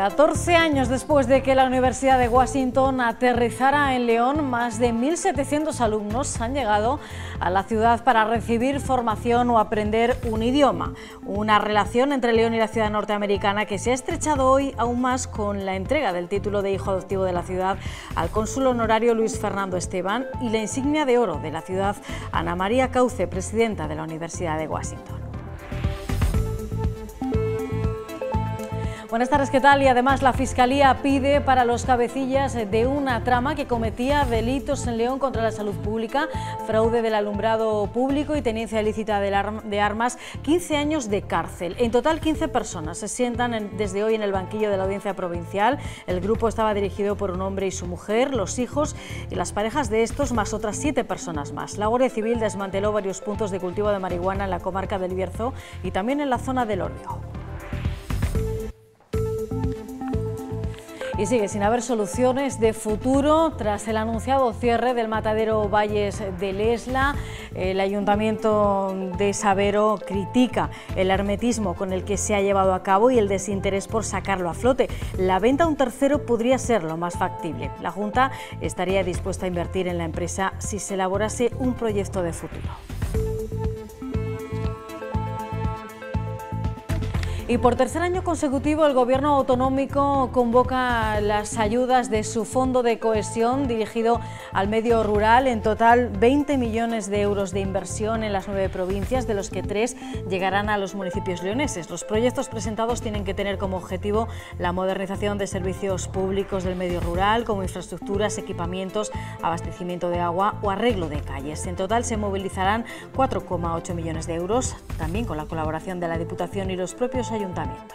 14 años después de que la Universidad de Washington aterrizara en León, más de 1.700 alumnos han llegado a la ciudad para recibir formación o aprender un idioma. Una relación entre León y la ciudad norteamericana que se ha estrechado hoy aún más con la entrega del título de hijo adoptivo de la ciudad al cónsul honorario Luis Fernando Esteban y la insignia de oro de la ciudad Ana María Cauce, presidenta de la Universidad de Washington. Buenas tardes, ¿qué tal? Y además la Fiscalía pide para los cabecillas de una trama que cometía delitos en León contra la salud pública, fraude del alumbrado público y tenencia ilícita de armas, 15 años de cárcel. En total 15 personas se sientan desde hoy en el banquillo de la Audiencia Provincial. El grupo estaba dirigido por un hombre y su mujer, los hijos y las parejas de estos, más otras 7 personas más. La Guardia Civil desmanteló varios puntos de cultivo de marihuana en la comarca del Bierzo y también en la zona del Órbigo. Y sigue sin haber soluciones de futuro tras el anunciado cierre del matadero Valles de Lesla. El Ayuntamiento de Sabero critica el hermetismo con el que se ha llevado a cabo y el desinterés por sacarlo a flote. La venta a un tercero podría ser lo más factible. La Junta estaría dispuesta a invertir en la empresa si se elaborase un proyecto de futuro. Y por tercer año consecutivo el Gobierno autonómico convoca las ayudas de su Fondo de Cohesión dirigido al medio rural. En total 20 millones de euros de inversión en las 9 provincias, de los que 3 llegarán a los municipios leoneses. Los proyectos presentados tienen que tener como objetivo la modernización de servicios públicos del medio rural, como infraestructuras, equipamientos, abastecimiento de agua o arreglo de calles. En total se movilizarán 4,8 millones de euros, también con la colaboración de la Diputación y los propios ayuntamientos.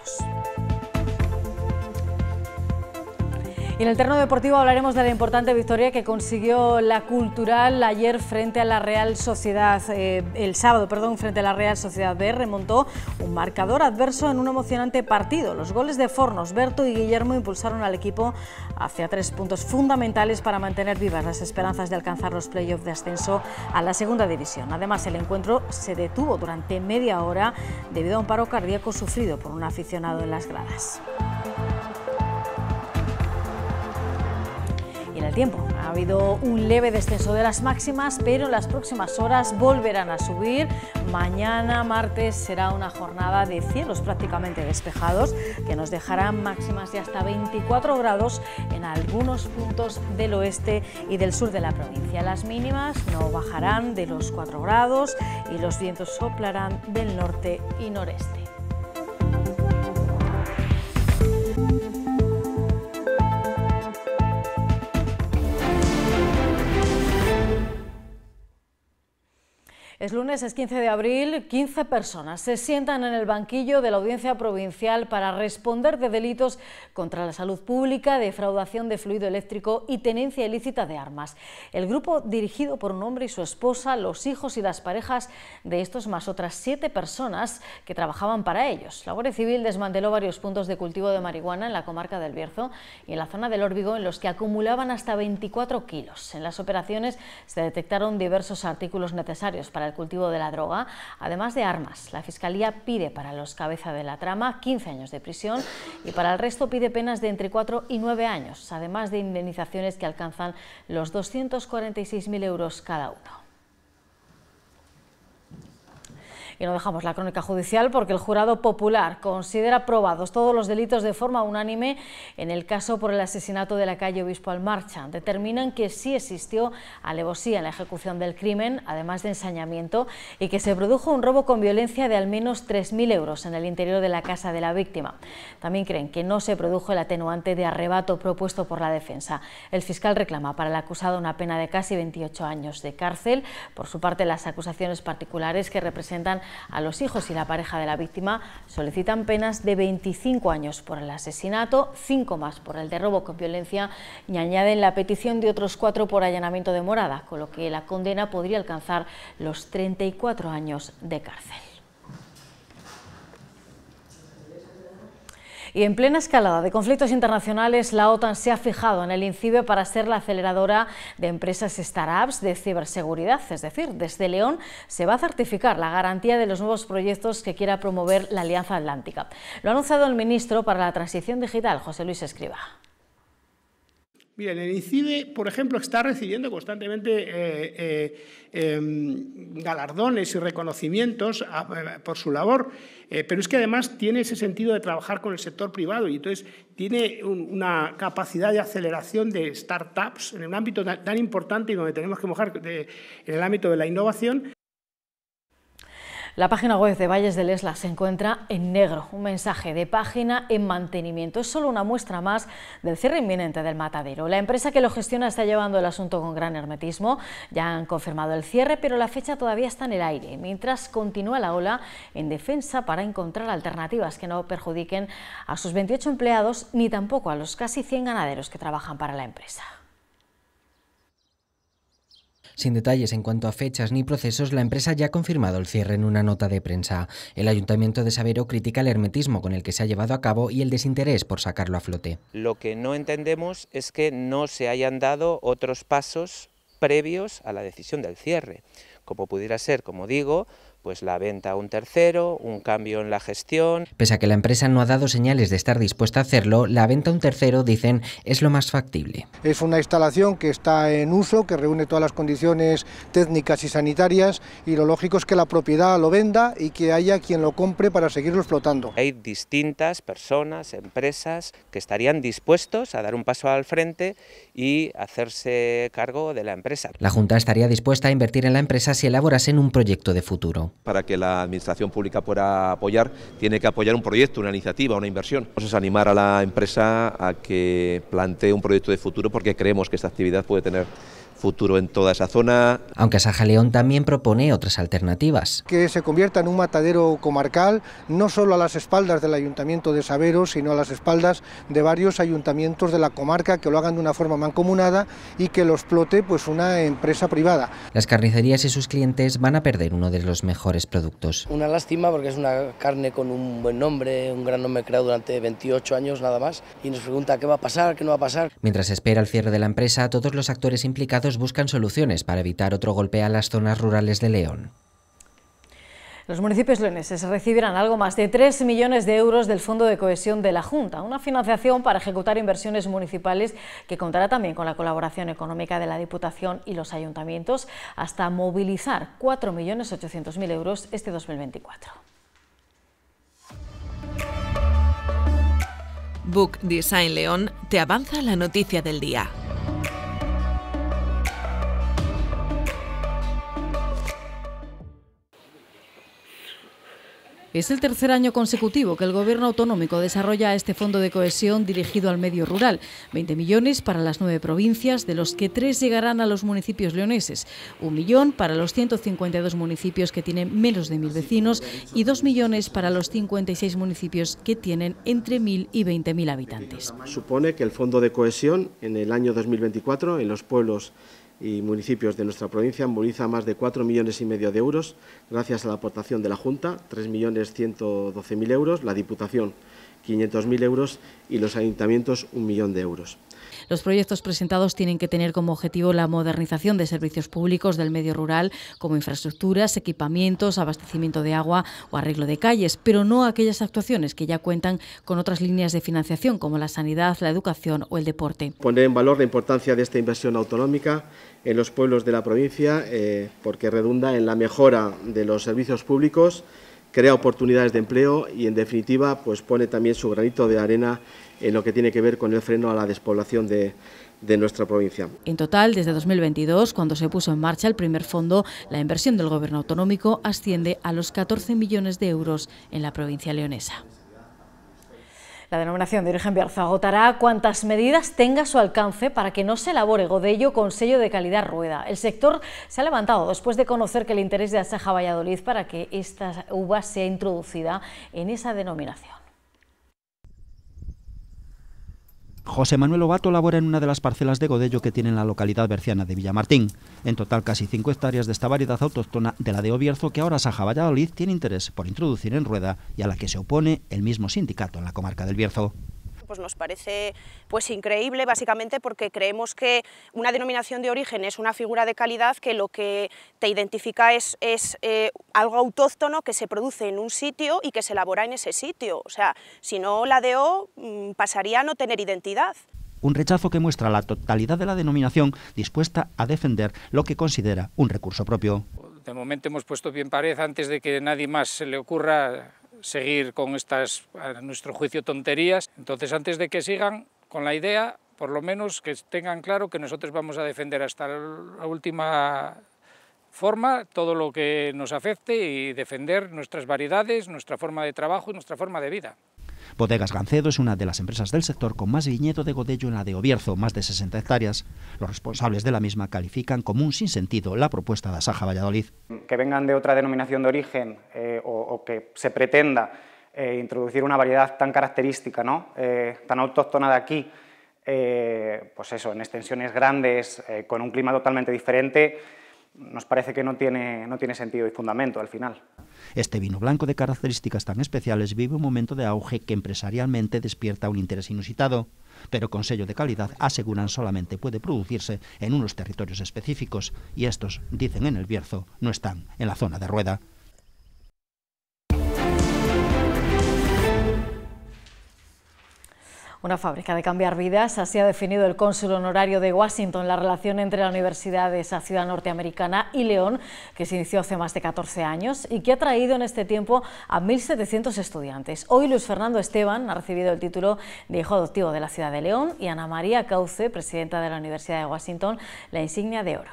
Y en el terreno deportivo hablaremos de la importante victoria que consiguió la Cultural ayer frente a la Real Sociedad, el sábado, frente a la Real Sociedad B. Remontó un marcador adverso en un emocionante partido. Los goles de Fornos, Berto y Guillermo impulsaron al equipo hacia 3 puntos fundamentales para mantener vivas las esperanzas de alcanzar los playoffs de ascenso a la segunda división. Además, el encuentro se detuvo durante media hora debido a un paro cardíaco sufrido por un aficionado en las gradas. Y en el tiempo, ha habido un leve descenso de las máximas, pero en las próximas horas volverán a subir. Mañana, martes, será una jornada de cielos prácticamente despejados, que nos dejarán máximas de hasta 24 grados en algunos puntos del oeste y del sur de la provincia. Las mínimas no bajarán de los 4 grados y los vientos soplarán del norte y noreste. Es lunes, es 15 de abril, 15 personas se sientan en el banquillo de la Audiencia Provincial para responder de delitos contra la salud pública, defraudación de fluido eléctrico y tenencia ilícita de armas. El grupo, dirigido por un hombre y su esposa, los hijos y las parejas de estos, más otras 7 personas que trabajaban para ellos. La Guardia Civil desmanteló varios puntos de cultivo de marihuana en la comarca del Bierzo y en la zona del Órbigo, en los que acumulaban hasta 24 kilos. En las operaciones se detectaron diversos artículos necesarios para el cultivo de la droga, además de armas. La Fiscalía pide para los cabeza de la trama 15 años de prisión y para el resto pide penas de entre 4 y 9 años, además de indemnizaciones que alcanzan los 246.000 euros cada uno. Y no dejamos la crónica judicial porque el jurado popular considera probados todos los delitos de forma unánime en el caso por el asesinato de la calle Obispo Almarcha. Determinan que sí existió alevosía en la ejecución del crimen, además de ensañamiento, y que se produjo un robo con violencia de al menos 3.000 euros en el interior de la casa de la víctima. También creen que no se produjo el atenuante de arrebato propuesto por la defensa. El fiscal reclama para el acusado una pena de casi 28 años de cárcel. Por su parte, las acusaciones particulares que representan a los hijos y la pareja de la víctima solicitan penas de 25 años por el asesinato, 5 más por el de robo con violencia y añaden la petición de otros 4 por allanamiento de morada, con lo que la condena podría alcanzar los 34 años de cárcel. Y en plena escalada de conflictos internacionales, la OTAN se ha fijado en el INCIBE para ser la aceleradora de empresas startups de ciberseguridad. Es decir, desde León se va a certificar la garantía de los nuevos proyectos que quiera promover la Alianza Atlántica. Lo ha anunciado el ministro para la Transición Digital, José Luis Escrivá. Miren, el INCIBE, por ejemplo, está recibiendo constantemente galardones y reconocimientos por su labor, pero es que además tiene ese sentido de trabajar con el sector privado y entonces tiene una capacidad de aceleración de startups en un ámbito tan importante y donde tenemos que mojar en el ámbito de la innovación. La página web de Valles del Esla se encuentra en negro, un mensaje de página en mantenimiento. Es solo una muestra más del cierre inminente del matadero. La empresa que lo gestiona está llevando el asunto con gran hermetismo. Ya han confirmado el cierre, pero la fecha todavía está en el aire, mientras continúa la ola en defensa para encontrar alternativas que no perjudiquen a sus 28 empleados ni tampoco a los casi 100 ganaderos que trabajan para la empresa. Sin detalles en cuanto a fechas ni procesos, la empresa ya ha confirmado el cierre en una nota de prensa. El Ayuntamiento de Sabero critica el hermetismo con el que se ha llevado a cabo y el desinterés por sacarlo a flote. Lo que no entendemos es que no se hayan dado otros pasos previos a la decisión del cierre, como pudiera ser, como digo, pues la venta a un tercero, un cambio en la gestión. Pese a que la empresa no ha dado señales de estar dispuesta a hacerlo, la venta a un tercero, dicen, es lo más factible. Es una instalación que está en uso, que reúne todas las condiciones técnicas y sanitarias, y lo lógico es que la propiedad lo venda y que haya quien lo compre para seguirlo explotando. Hay distintas personas, empresas, que estarían dispuestos a dar un paso al frente y hacerse cargo de la empresa. La Junta estaría dispuesta a invertir en la empresa si elaborasen un proyecto de futuro. Para que la Administración Pública pueda apoyar, tiene que apoyar un proyecto, una iniciativa, una inversión. Vamos a animar a la empresa a que plantee un proyecto de futuro porque creemos que esta actividad puede tener futuro en toda esa zona. Aunque Saja León también propone otras alternativas. Que se convierta en un matadero comarcal, no solo a las espaldas del Ayuntamiento de Sabero, sino a las espaldas de varios ayuntamientos de la comarca, que lo hagan de una forma mancomunada y que lo explote pues una empresa privada. Las carnicerías y sus clientes van a perder uno de los mejores productos. Una lástima porque es una carne con un buen nombre, un gran nombre creado durante 28 años nada más, y nos pregunta qué va a pasar, qué no va a pasar. Mientras espera el cierre de la empresa, todos los actores implicados buscan soluciones para evitar otro golpe a las zonas rurales de León. Los municipios leoneses recibirán algo más de 3 millones de euros del Fondo de Cohesión de la Junta, una financiación para ejecutar inversiones municipales que contará también con la colaboración económica de la Diputación y los ayuntamientos, hasta movilizar 4.800.000 euros este 2024. Book Design León te avanza la noticia del día. Es el tercer año consecutivo que el Gobierno autonómico desarrolla este fondo de cohesión dirigido al medio rural. 20 millones para las 9 provincias, de los que 3 llegarán a los municipios leoneses. 1 millón para los 152 municipios que tienen menos de 1.000 vecinos y 2 millones para los 56 municipios que tienen entre 1.000 y 20.000 habitantes. Supone que el fondo de cohesión en el año 2024 en los pueblos y municipios de nuestra provincia moviliza más de 4,5 millones de euros gracias a la aportación de la Junta, 3.112.000 euros, la Diputación 500.000 euros y los ayuntamientos 1 millón de euros. Los proyectos presentados tienen que tener como objetivo la modernización de servicios públicos del medio rural, como infraestructuras, equipamientos, abastecimiento de agua o arreglo de calles, pero no aquellas actuaciones que ya cuentan con otras líneas de financiación, como la sanidad, la educación o el deporte. Poner en valor la importancia de esta inversión autonómica en los pueblos de la provincia, porque redunda en la mejora de los servicios públicos, crea oportunidades de empleo y, en definitiva, pues pone también su granito de arena en lo que tiene que ver con el freno a la despoblación de nuestra provincia. En total, desde 2022, cuando se puso en marcha el primer fondo, la inversión del Gobierno autonómico asciende a los 14 millones de euros en la provincia leonesa. La denominación de origen Bierzo agotará cuantas medidas tenga a su alcance para que no se elabore godello con sello de calidad Rueda. El sector se ha levantado después de conocer que el interés de Asaja Valladolid para que esta uva sea introducida en esa denominación. José Manuel Ovato labora en una de las parcelas de Godello que tiene en la localidad berciana de Villamartín. En total, casi 5 hectáreas de esta variedad autóctona de la de Obierzo, que ahora Saja Valladolid tiene interés por introducir en Rueda y a la que se opone el mismo sindicato en la comarca del Bierzo. Pues nos parece increíble, básicamente porque creemos que una denominación de origen es una figura de calidad que lo que te identifica es algo autóctono que se produce en un sitio y que se elabora en ese sitio. O sea, si no, la DO pasaría a no tener identidad. Un rechazo que muestra la totalidad de la denominación dispuesta a defender lo que considera un recurso propio. De momento hemos puesto bien pared antes de que nadie más se le ocurra seguir con estas, a nuestro juicio, tonterías. Entonces, antes de que sigan con la idea, por lo menos que tengan claro que nosotros vamos a defender hasta la última forma todo lo que nos afecte y defender nuestras variedades, nuestra forma de trabajo y nuestra forma de vida. Bodegas Gancedo es una de las empresas del sector con más viñedo de Godello en la de Obierzo, más de 60 hectáreas. Los responsables de la misma califican como un sinsentido la propuesta de Saja Valladolid. Que vengan de otra denominación de origen o que se pretenda introducir una variedad tan característica, ¿no? Tan autóctona de aquí, pues eso, en extensiones grandes, con un clima totalmente diferente, nos parece que no tiene sentido y fundamento al final. Este vino blanco de características tan especiales vive un momento de auge que empresarialmente despierta un interés inusitado, pero con sello de calidad aseguran solamente puede producirse en unos territorios específicos y estos, dicen en el Bierzo, no están en la zona de Rueda. Una fábrica de cambiar vidas, así ha definido el cónsul honorario de Washington la relación entre la universidad de esa ciudad norteamericana y León, que se inició hace más de 14 años y que ha traído en este tiempo a 1.700 estudiantes. Hoy Luis Fernando Esteban ha recibido el título de hijo adoptivo de la ciudad de León y Ana María Cauce, presidenta de la Universidad de Washington, la insignia de oro.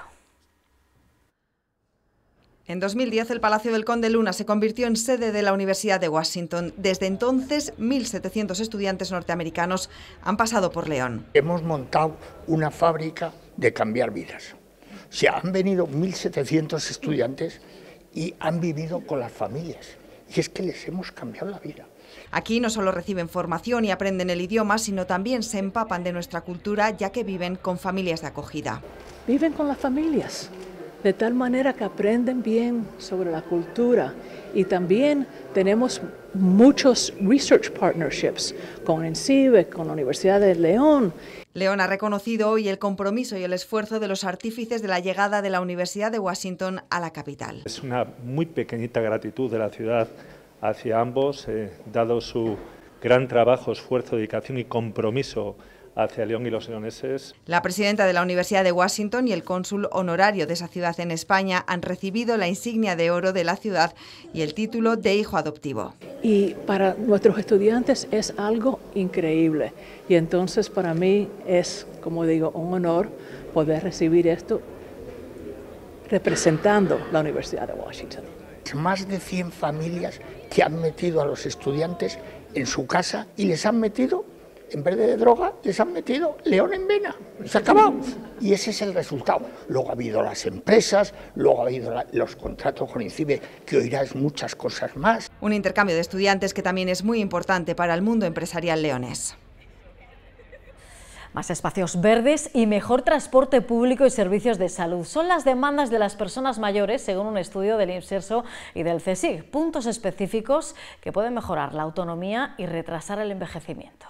En 2010 el Palacio del Conde Luna se convirtió en sede de la Universidad de Washington. Desde entonces 1.700 estudiantes norteamericanos han pasado por León. Hemos montado una fábrica de cambiar vidas. O sea, han venido 1.700 estudiantes y han vivido con las familias. Y es que les hemos cambiado la vida. Aquí no solo reciben formación y aprenden el idioma, sino también se empapan de nuestra cultura, ya que viven con familias de acogida. Viven con las familias, de tal manera que aprenden bien sobre la cultura, y también tenemos muchos research partnerships con ENCIBE, con la Universidad de León. León ha reconocido hoy el compromiso y el esfuerzo de los artífices de la llegada de la Universidad de Washington a la capital. Es una muy pequeñita gratitud de la ciudad hacia ambos, dado su gran trabajo, esfuerzo, dedicación y compromiso hacia León y los leoneses. La presidenta de la Universidad de Washington y el cónsul honorario de esa ciudad en España han recibido la insignia de oro de la ciudad y el título de hijo adoptivo. Y para nuestros estudiantes es algo increíble. Y entonces para mí es, como digo, un honor poder recibir esto representando la Universidad de Washington. Más de 100 familias que han metido a los estudiantes en su casa y les han metido, en vez de droga, les han metido León en vena. Se ha acabado. Y ese es el resultado. Luego ha habido las empresas, luego ha habido los contratos con ENCIBE, que oirás muchas cosas más. Un intercambio de estudiantes que también es muy importante para el mundo empresarial leonés. Más espacios verdes y mejor transporte público y servicios de salud. Son las demandas de las personas mayores, según un estudio del INSERSO y del CSIC. Puntos específicos que pueden mejorar la autonomía y retrasar el envejecimiento.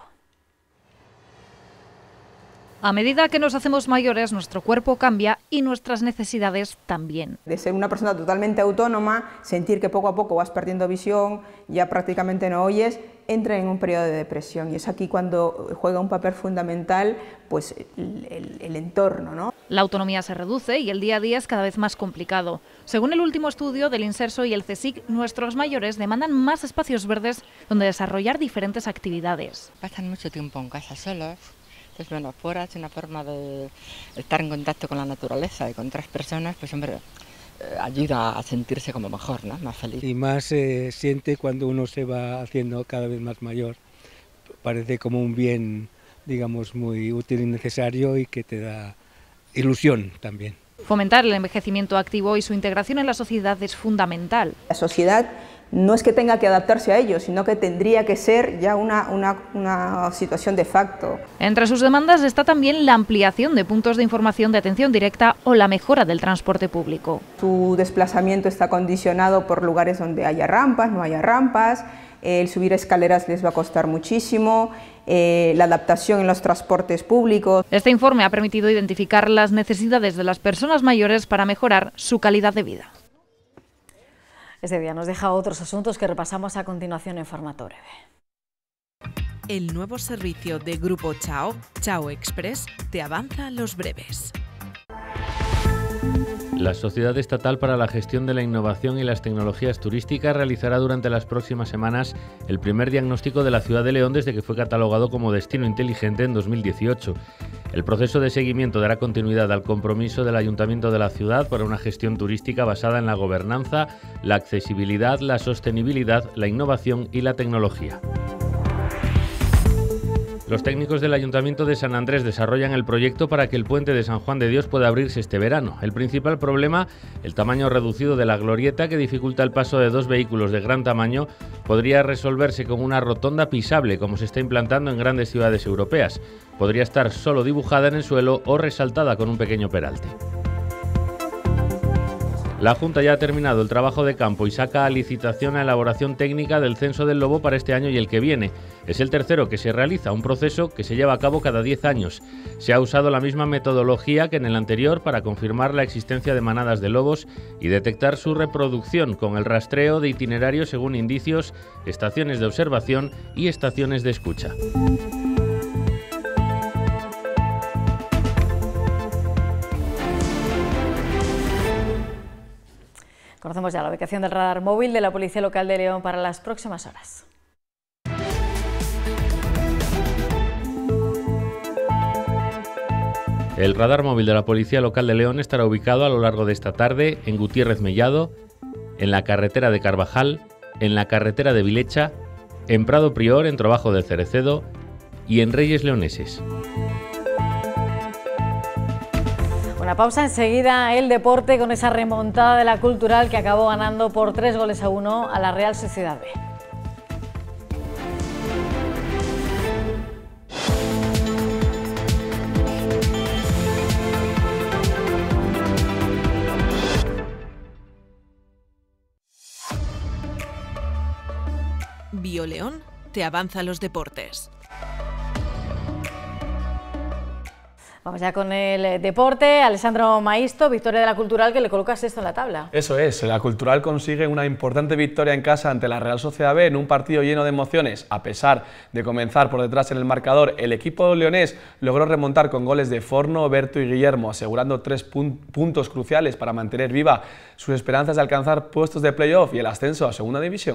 A medida que nos hacemos mayores, nuestro cuerpo cambia y nuestras necesidades también. De ser una persona totalmente autónoma, sentir que poco a poco vas perdiendo visión, ya prácticamente no oyes, entra en un periodo de depresión, y es aquí cuando juega un papel fundamental pues el entorno, ¿no? La autonomía se reduce y el día a día es cada vez más complicado. Según el último estudio del INSERSO y el CSIC, nuestros mayores demandan más espacios verdes donde desarrollar diferentes actividades. Pasan mucho tiempo en casa solos. Pues bueno, fuera es una forma de estar en contacto con la naturaleza y con otras personas, pues hombre, ayuda a sentirse como mejor, ¿no? Más feliz. Y más se siente cuando uno se va haciendo cada vez más mayor. Parece como un bien, digamos, muy útil y necesario y que te da ilusión también. Fomentar el envejecimiento activo y su integración en la sociedad es fundamental. La sociedad no es que tenga que adaptarse a ello, sino que tendría que ser ya una situación de facto. Entre sus demandas está también la ampliación de puntos de información de atención directa o la mejora del transporte público. Su desplazamiento está condicionado por lugares donde haya rampas, no haya rampas, el subir escaleras les va a costar muchísimo, la adaptación en los transportes públicos. Este informe ha permitido identificar las necesidades de las personas mayores para mejorar su calidad de vida. Este día nos deja otros asuntos que repasamos a continuación en formato breve. El nuevo servicio de Grupo Chao, Chao Express, te avanza los breves. La Sociedad Estatal para la Gestión de la Innovación y las Tecnologías Turísticas realizará durante las próximas semanas el primer diagnóstico de la ciudad de León desde que fue catalogado como destino inteligente en 2018. El proceso de seguimiento dará continuidad al compromiso del Ayuntamiento de la ciudad para una gestión turística basada en la gobernanza, la accesibilidad, la sostenibilidad, la innovación y la tecnología. Los técnicos del Ayuntamiento de San Andrés desarrollan el proyecto para que el puente de San Juan de Dios pueda abrirse este verano. El principal problema, el tamaño reducido de la glorieta que dificulta el paso de dos vehículos de gran tamaño, podría resolverse con una rotonda pisable como se está implantando en grandes ciudades europeas. Podría estar solo dibujada en el suelo o resaltada con un pequeño peralte. La Junta ya ha terminado el trabajo de campo y saca a licitación a elaboración técnica del Censo del Lobo para este año y el que viene. Es el tercero que se realiza, un proceso que se lleva a cabo cada 10 años. Se ha usado la misma metodología que en el anterior para confirmar la existencia de manadas de lobos y detectar su reproducción con el rastreo de itinerarios según indicios, estaciones de observación y estaciones de escucha. Conocemos ya la ubicación del radar móvil de la Policía Local de León para las próximas horas. El radar móvil de la Policía Local de León estará ubicado a lo largo de esta tarde en Gutiérrez Mellado, en la carretera de Carvajal, en la carretera de Vilecha, en Prado Prior, en Trobajo del Cerecedo y en Reyes Leoneses. Una pausa, enseguida el deporte con esa remontada de la Cultural que acabó ganando por 3-1 a la Real Sociedad B. BioLeón te avanza los deportes. Vamos ya con el deporte. Alessandro Maisto, victoria de la Cultural que le coloca sexto en la tabla. Eso es, la Cultural consigue una importante victoria en casa ante la Real Sociedad B en un partido lleno de emociones. A pesar de comenzar por detrás en el marcador, el equipo leonés logró remontar con goles de Forno, Berto y Guillermo, asegurando 3 puntos cruciales para mantener viva sus esperanzas de alcanzar puestos de playoff y el ascenso a Segunda División.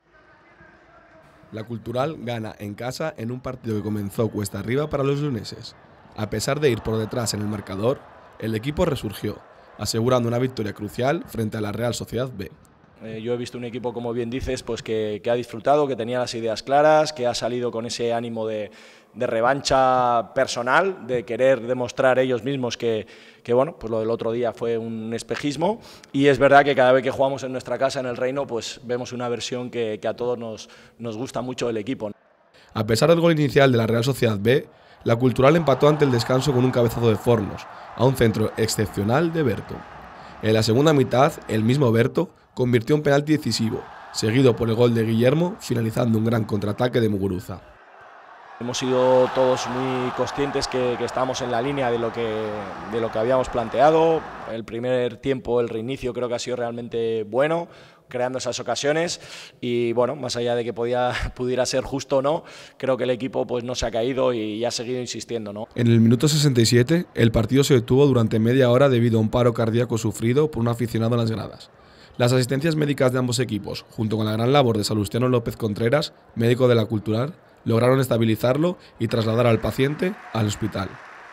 La Cultural gana en casa en un partido que comenzó cuesta arriba para los leoneses. A pesar de ir por detrás en el marcador, el equipo resurgió, asegurando una victoria crucial frente a la Real Sociedad B. Yo he visto un equipo, como bien dices, pues que ha disfrutado, que tenía las ideas claras, que ha salido con ese ánimo de revancha personal, de querer demostrar ellos mismos que bueno, pues lo del otro día fue un espejismo, y es verdad que cada vez que jugamos en nuestra casa, en el Reino, pues vemos una versión que a todos nos gusta mucho del equipo. A pesar del gol inicial de la Real Sociedad B, la Cultural empató ante el descanso con un cabezazo de Fornos, a un centro excepcional de Berto. En la segunda mitad, el mismo Berto convirtió un penalti decisivo, seguido por el gol de Guillermo, finalizando un gran contraataque de Muguruza. Hemos sido todos muy conscientes que estábamos en la línea de lo que habíamos planteado. El primer tiempo, el reinicio, creo que ha sido realmente bueno, creando esas ocasiones, y bueno, más allá de que pudiera ser justo o no, creo que el equipo pues no se ha caído y ha seguido insistiendo, ¿no? En el minuto 67, el partido se detuvo durante media hora debido a un paro cardíaco sufrido por un aficionado en las gradas. Las asistencias médicas de ambos equipos, junto con la gran labor de Salustiano López Contreras, médico de la Cultural, lograron estabilizarlo y trasladar al paciente al hospital.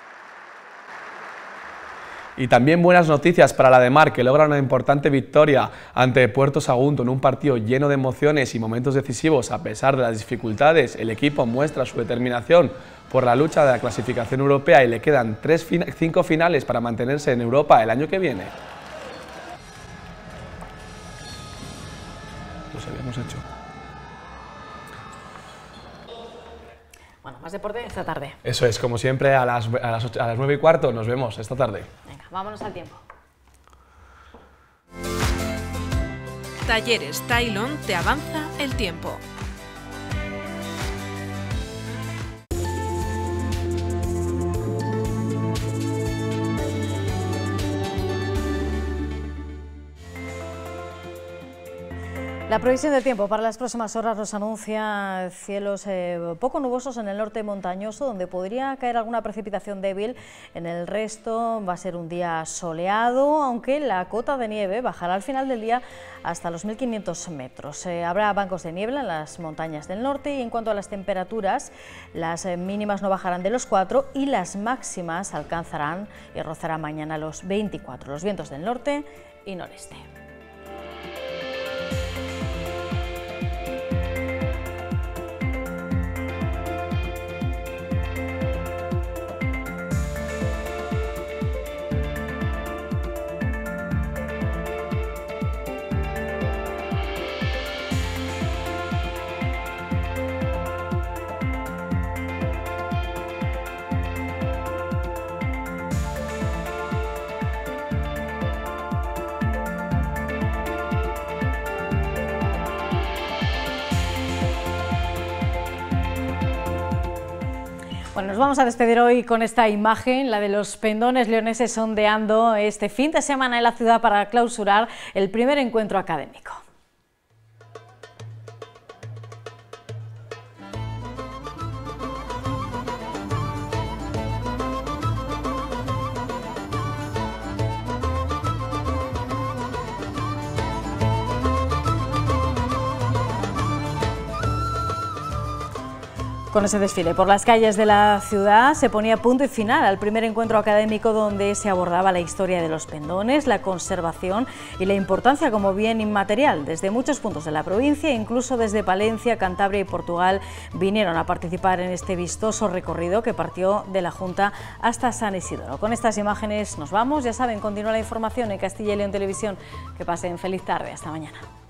Y también buenas noticias para la de Mar, que logra una importante victoria ante Puerto Sagunto en un partido lleno de emociones y momentos decisivos. A pesar de las dificultades, el equipo muestra su determinación por la lucha de la clasificación europea y le quedan 5 finales para mantenerse en Europa el año que viene. nos habíamos hecho. Bueno, más deporte esta tarde. Eso es, como siempre, a las 9:15 nos vemos esta tarde. Venga, vámonos al tiempo. Talleres Tailon te avanza el tiempo. La previsión del tiempo para las próximas horas nos anuncia cielos poco nubosos en el norte montañoso, donde podría caer alguna precipitación débil. En el resto va a ser un día soleado, aunque la cota de nieve bajará al final del día hasta los 1500 metros. Habrá bancos de niebla en las montañas del norte y en cuanto a las temperaturas, las mínimas no bajarán de los 4 y las máximas alcanzarán y rozarán mañana los 24. Los vientos del norte y noreste. Bueno, nos vamos a despedir hoy con esta imagen, la de los pendones leoneses ondeando este fin de semana en la ciudad para clausurar el primer encuentro académico. Con ese desfile por las calles de la ciudad se ponía punto y final al primer encuentro académico donde se abordaba la historia de los pendones, la conservación y la importancia como bien inmaterial. Desde muchos puntos de la provincia, incluso desde Palencia, Cantabria y Portugal, vinieron a participar en este vistoso recorrido que partió de la Junta hasta San Isidro. Con estas imágenes nos vamos, ya saben, continúa la información en Castilla y León Televisión. Que pasen feliz tarde, hasta mañana.